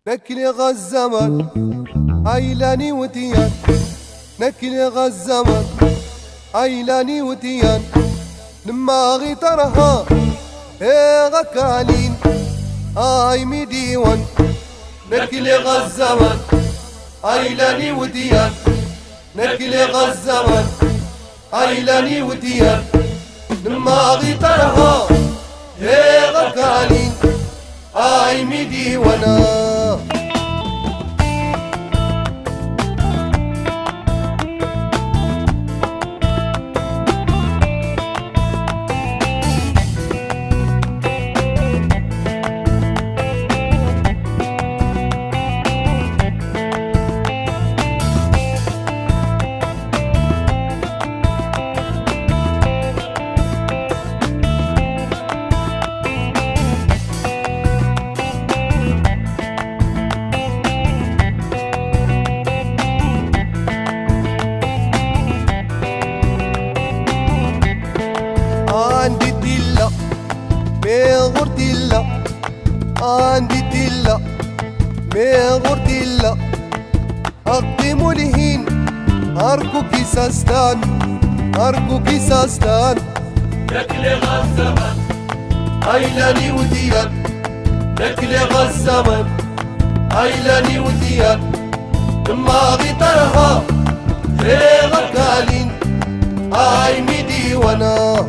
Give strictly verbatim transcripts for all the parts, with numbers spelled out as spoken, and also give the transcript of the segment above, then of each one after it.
نكلي غزمان عيلاني وتيان، نكلي غزمان عيلاني وتيان، لما غي ترها ايه غكالين اي مديوان. نكلي غزمان عيلاني وتيان، نكلي غزمان عيلاني وتيان، لما غي ترها ايه غكالين اي مديوانا. عندي دلة مي غردلة، عندي دلة مي غردلة، أقدم الهين أركو كيساستان، أركو كيساستان. نكلي غزمان عيلاني وديان، نكلي غزمان عيلاني وديان، لما غيطرها في غكالين هاي مديوانا.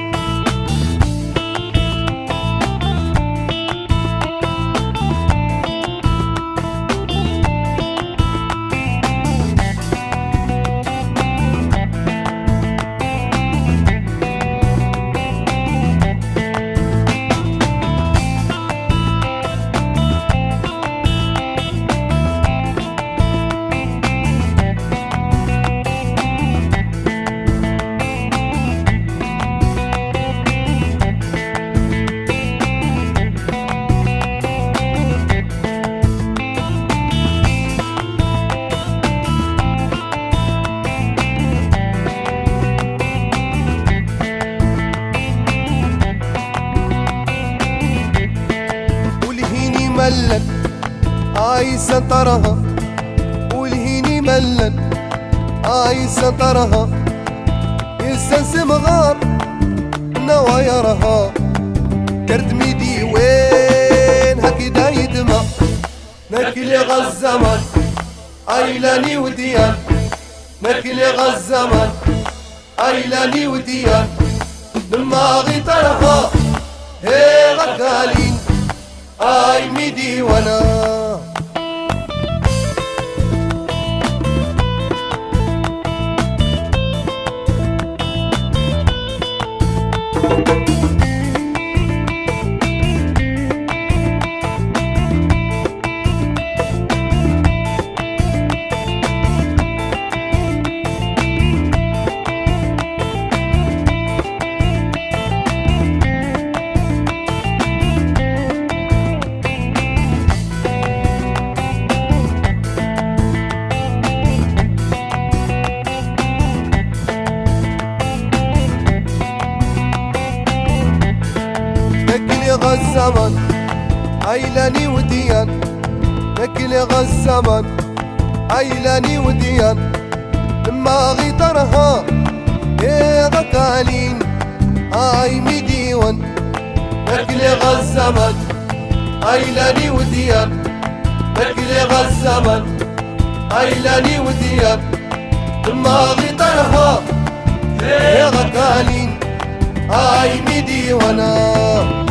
ملن عايزة ترها، والهيني ملن عايزة ترها، يستنسم غار نوايرها، كرت ميدي وين هكذا يدمع. نكلي غزمان عيلاني وديان، نكلي غزمان عيلاني وديان، لما غيطرها هي غكالين اي مديوانا. نكلي غزمان عيلاني وديان، نكلي غزمان عيلاني وديان، لما غيطرها ايه غكالين هاي مديوان. نكلي غزمان عيلاني وديان، نكلي غزمان عيلاني وديان، لما غيطرها ايه غكالين هاي مديوانا.